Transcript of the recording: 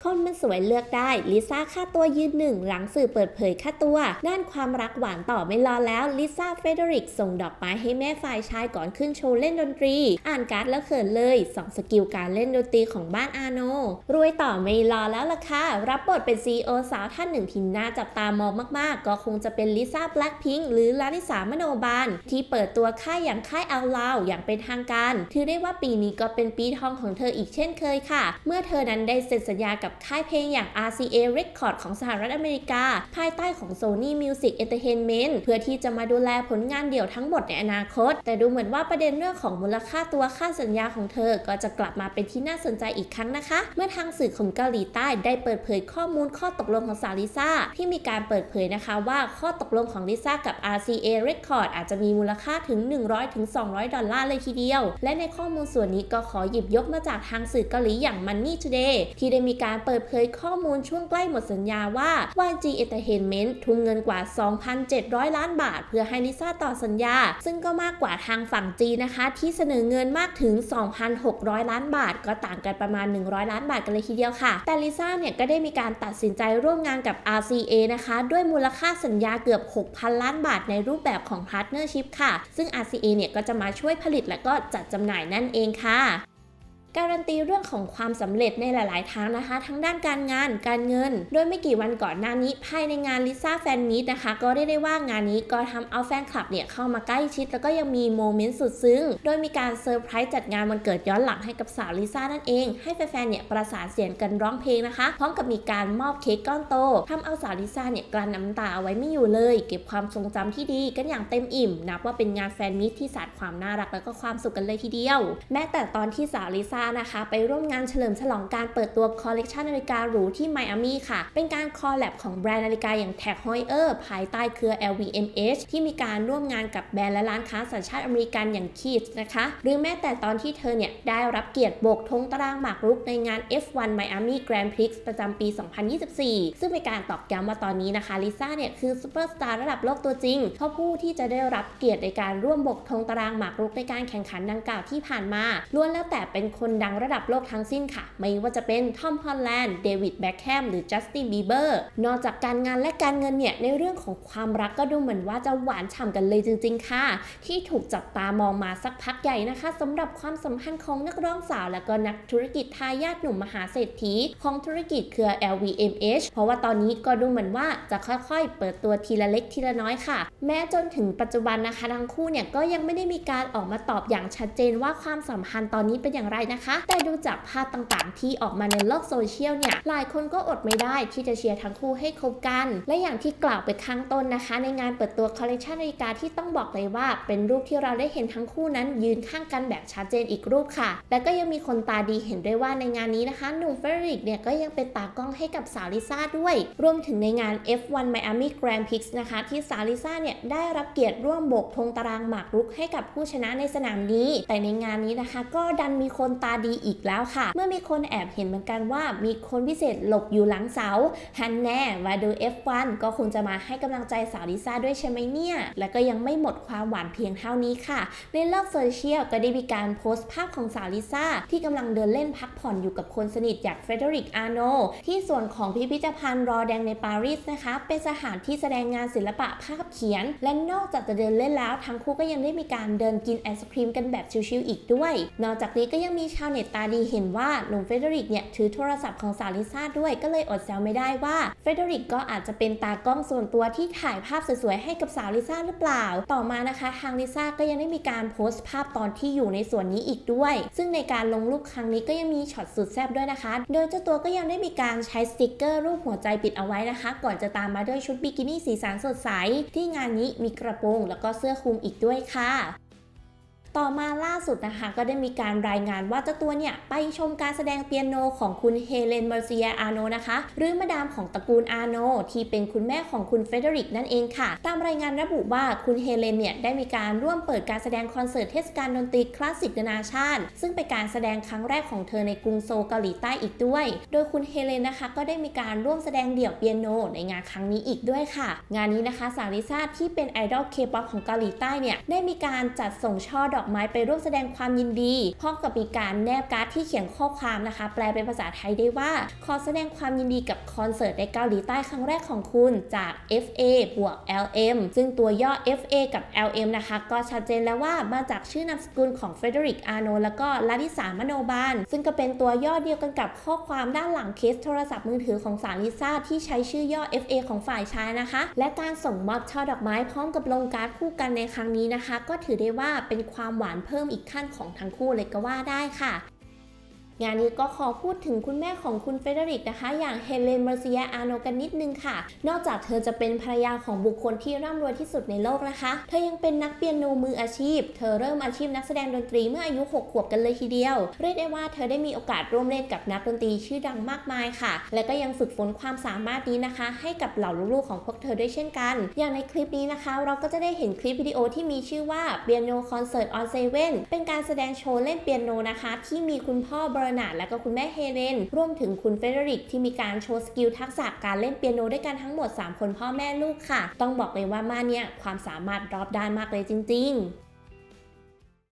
คนมันสวยเลือกได้ลิซ่าค่าตัวยืนหนึ่งหลังสื่อเปิดเผยค่าตัวด้านความรักหวานต่อไม่รอแล้วลิซ่าเฟเดริกส่งดอกไม้ให้แม่ฝ่ายชายก่อนขึ้นโชว์เล่นดนตรีอ่านการ์ดแล้วเขินเลย2 สกิลการเล่นดนตรีของบ้านอาโนรวยต่อไม่รอแล้วล่ะค่ะรับบทเป็น CEO สาวท่านหนึ่งที่น่าจับตามองมากๆก็คงจะเป็นลิซ่าแบล็คพิงค์หรือลาลิสามโนบาลที่เปิดตัวค่ายอย่างค่ายเอาลาวอย่างเป็นทางการถือได้ว่าปีนี้ก็เป็นปีทองของเธออีกเช่นเคยค่ะเมื่อเธอนั้นได้เซ็นสัญญากับค่ายเพลงอย่าง RCA Records ของสหรัฐอเมริกาภายใต้ของ Sony Music Entertainment เพื่อที่จะมาดูแลผลงานเดี่ยวทั้งหมดในอนาคตแต่ดูเหมือนว่าประเด็นเรื่องของมูลค่าตัวค่าสัญญาของเธอก็จะกลับมาเป็นที่น่าสนใจอีกครั้งนะคะเมื่อทางสื่อของเกาหลีใต้ได้เปิดเผยข้อมูลข้อตกลงของสาวลิซ่าที่มีการเปิดเผยนะคะว่าข้อตกลงของลิซ่ากับ RCA Records อาจจะมีมูลค่าถึง$100-200เลยทีเดียวและในข้อมูลส่วนนี้ก็ขอหยิบยกมาจากทางสื่อเกาหลีอย่าง Money Today ที่ได้มีการเปิดเผยข้อมูลช่วงใกล้หมดสัญญาว่า YG Entertainment ทุ่มเงินกว่า 2,700 ล้านบาทเพื่อให้ลิซ่าต่อสัญญาซึ่งก็มากกว่าทางฝั่งจีนนะคะที่เสนอเงินมากถึง 2,600 ล้านบาทก็ต่างกันประมาณ100 ล้านบาทกันเลยทีเดียวค่ะแต่ลิซ่าเนี่ยก็ได้มีการตัดสินใจร่วมงานกับ RCA นะคะด้วยมูลค่าสัญญาเกือบ 6,000 ล้านบาทในรูปแบบของ Partnership ค่ะซึ่ง RCA เนี่ยก็จะมาช่วยผลิตและก็จัดจำหน่ายนั่นเองค่ะการันตีเรื่องของความสำเร็จในหลายๆทางนะคะทั้งด้านการงานการเงินโดยไม่กี่วันก่อนหน้านี้ภายในงานลิซ่าแฟนมีตนะคะก็ได้ว่างานนี้ก็ทำเอาแฟนคลับเนี่ยเข้ามาใกล้ชิดแล้วก็ยังมีโมเมนต์สุดซึ้งโดยมีการเซอร์ไพรส์จัดงานวันเกิดย้อนหลังให้กับสาวลิซ่านั่นเองให้แฟนๆเนี่ยประสานเสียงกันร้องเพลงนะคะพร้อมกับมีการมอบเค้กก้อนโตทำเอาสาวลิซ่าเนี่ยกลั้นน้ำตาเอาไว้ไม่อยู่เลยเก็บความทรงจำที่ดีกันอย่างเต็มอิ่มนับว่าเป็นงานแฟนมีตที่สาดความน่ารักแล้วก็ความสุขกันเลยทีเดียวแม้แต่ตอนที่สาวลิซ่านะคะไปร่วมงานเฉลิมฉลองการเปิดตัวคอลเลกชันนาฬิกาหรูที่ไมอามี่ค่ะเป็นการคอลแลบของแบรนด์นาฬิกาอย่าง Tag Heuer ภายใต้เครือ LVMH ที่มีการร่วมงานกับแบรนด์และร้านค้าสัญชาติอเมริกันอย่าง Kith นะคะหรือแม้แต่ตอนที่เธอเนี่ยได้รับเกียรติโบกธงตารางหมากรุกในงาน F1 Miami Grand Prix ประจำปี 2024 ซึ่งเป็นการตอกย้ำว่าตอนนี้นะคะลิซ่าเนี่ยคือซูเปอร์สตาร์ระดับโลกตัวจริงเพราะผู้ที่จะได้รับเกียรติในการร่วมโบกธงตารางหมากรุกในการแข่งขันดังกล่าวที่ผ่านมาล้วนแล้วแต่เป็นคนดังระดับโลกทั้งสิ้นค่ะไม่ว่าจะเป็นทอมฮอลแลนด์เดวิดแบ็คแฮมหรือจัสตินบีเบอร์นอกจากการงานและการเงินเนี่ยในเรื่องของความรักก็ดูเหมือนว่าจะหวานฉ่ำกันเลยจริงๆค่ะที่ถูกจับตามองมาสักพักใหญ่นะคะสำหรับความสัมพันธ์ของนักร้องสาวและก็นักธุรกิจทายาทหนุ่มมหาเศรษฐีของธุรกิจเครือ LVMH เพราะว่าตอนนี้ก็ดูเหมือนว่าจะค่อยๆเปิดตัวทีละเล็กทีละน้อยค่ะแม้จนถึงปัจจุบันนะคะทั้งคู่เนี่ยก็ยังไม่ได้มีการออกมาตอบอย่างชัดเจนว่าความสัมพันธ์ตอนนี้เป็นอย่างไรนะคะแต่ดูจากภาพต่างๆที่ออกมาในโลกโซเชียลเนี่ยหลายคนก็อดไม่ได้ที่จะเชียร์ทั้งคู่ให้คบกันและอย่างที่กล่าวไปข้างต้นนะคะในงานเปิดตัวคอลเลกชันนาฬิกาที่ต้องบอกเลยว่าเป็นรูปที่เราได้เห็นทั้งคู่นั้นยืนข้างกันแบบชัดเจนอีกรูปค่ะและก็ยังมีคนตาดีเห็นด้วยว่าในงานนี้นะคะหนุ่มเฟรดริกเนี่ยก็ยังเป็นตากล้องให้กับสาวลิซ่าด้วยรวมถึงในงาน F1 Miami Grand Prix นะคะที่สาวลิซ่าเนี่ยได้รับเกียรติร่วมโบกธงตารางหมากรุกให้กับผู้ชนะในสนามนี้แต่ในงานนี้นะคะก็ดันมีคนตาดีอีกแล้วค่ะเมื่อมีคนแอบเห็นเหมือนกันว่ามีคนพิเศษหลบอยู่หลังเสาฮันแน่มาดู F1 ก็คงจะมาให้กำลังใจสาวลิซ่าด้วยใช่ไหมเนี่ยและก็ยังไม่หมดความหวานเพียงเท่านี้ค่ะในโลกโซเชียลก็ได้มีการโพสต์ภาพของสาวลิซ่าที่กำลังเดินเล่นพักผ่อนอยู่กับคนสนิทอย่างเฟเดริกอาโนที่ส่วนของพิพิธภัณฑ์รอแดงในปารีสนะคะเป็นสถานที่แสดงงานศิลปะภาพเขียนและนอกจากจะเดินเล่นแล้วทั้งคู่ก็ยังได้มีการเดินกินไอศครีมกันแบบชิลๆอีกด้วยนอกจากนี้ก็ยังมีชาวเน็ตตาดีเห็นว่าหนุ่มเฟเดริกเนี่ยถือโทรศัพท์ของสาวลิซ่าด้วยก็เลยอดแซวไม่ได้ว่าเฟเดริกก็อาจจะเป็นตากล้องส่วนตัวที่ถ่ายภาพสวยๆให้กับสาวลิซ่าหรือเปล่าต่อมานะคะทางลิซ่าก็ยังได้มีการโพสต์ภาพตอนที่อยู่ในส่วนนี้อีกด้วยซึ่งในการลงรูปครั้งนี้ก็ยังมีช็อตสุดแซ่บด้วยนะคะโดยเจ้าตัวก็ยังได้มีการใช้สติกเกอร์รูปหัวใจปิดเอาไว้นะคะก่อนจะตามมาด้วยชุดบิกินี่สีสันสดใสที่งานนี้มีกระโปรงแล้วก็เสื้อคลุมอีกด้วยค่ะต่อมาล่าสุดนะคะก็ได้มีการรายงานว่าเจ้าตัวเนี่ยไปชมการแสดงเปียโนของคุณเฮเลนเมอร์เซียอาโนนะคะหรือมาดามของตระกูลอาโนที่เป็นคุณแม่ของคุณเฟเดริกนั่นเองค่ะตามรายงานระบุว่าคุณเฮเลนเนี่ยได้มีการร่วมเปิดการแสดงคอนเสิร์ตเทศกาลดนตรีคลาสสิกนานาชาติซึ่งเป็นการแสดงครั้งแรกของเธอในกรุงโซลเกาหลีใต้อีกด้วยโดยคุณเฮเลนนะคะก็ได้มีการร่วมแสดงเดี่ยวเปียโนในงานครั้งนี้อีกด้วยค่ะงานนี้นะคะสาวลิซ่าที่เป็นไอดอลเคป๊อปของเกาหลีใต้เนี่ยได้มีการจัดส่งช่อดอกอกไม้ไปร่วมแสดงความยินดีพร้อมกับมีการแนบการ์ดที่เขียนข้อความนะคะแปลเป็นภาษาไทยได้ว่าขอแสดงความยินดีกับคอนเสิร์ตในเกาหลีใต้ครั้งแรกของคุณจาก FA บวก LM ซึ่งตัวย่อ FA กับ LM นะคะก็ชัดเจนแล้วว่ามาจากชื่อนามสกุลของเฟเดริก อาร์โนแล้วก็ลาลิสามโนบาลซึ่งก็เป็นตัวย่อเดียวกันกับข้อความด้านหลังเคสโทรศัพท์มือถือของสาวลิซ่าที่ใช้ชื่อย่อ FA ของฝ่ายชายนะคะและการส่งมอบช่อดอกไม้พร้อมกับลงการ์ดคู่กันในครั้งนี้นะคะก็ถือได้ว่าเป็นความหวานเพิ่มอีกขั้นของทั้งคู่เลยก็ว่าได้ค่ะงานนี้ก็ขอพูดถึงคุณแม่ของคุณเฟเดริกนะคะอย่างเฮเลน เมอร์เซีย อาร์โนกันนิดนึงค่ะนอกจากเธอจะเป็นภรรยาของบุคคลที่ร่ำรวยที่สุดในโลกนะคะเธอยังเป็นนักเปียโนมืออาชีพเธอเริ่มอาชีพนักแสดงดนตรีเมื่ออายุ6 ขวบกันเลยทีเดียวเรียกได้ว่าเธอได้มีโอกาสร่วมเล่นกับนักดนตรีชื่อดังมากมายค่ะและก็ยังฝึกฝนความสามารถนี้นะคะให้กับเหล่าลูกๆของพวกเธอด้วยเช่นกันอย่างในคลิปนี้นะคะเราก็จะได้เห็นคลิปวิดีโอที่มีชื่อว่า Piano Concert on 7 เป็นการแสดงโชว์เล่นเปียโนนะคะที่มีคุณพ่อบรนาร์ดและก็คุณแม่เฮเลนรวมถึงคุณเฟเดริกที่มีการโชว์สกิลทักษะการเล่นเปียโนด้วยกันทั้งหมด3 คนพ่อแม่ลูกค่ะต้องบอกเลยว่ามาเนี่ยความสามารถรอบด้านมากเลยจริงๆ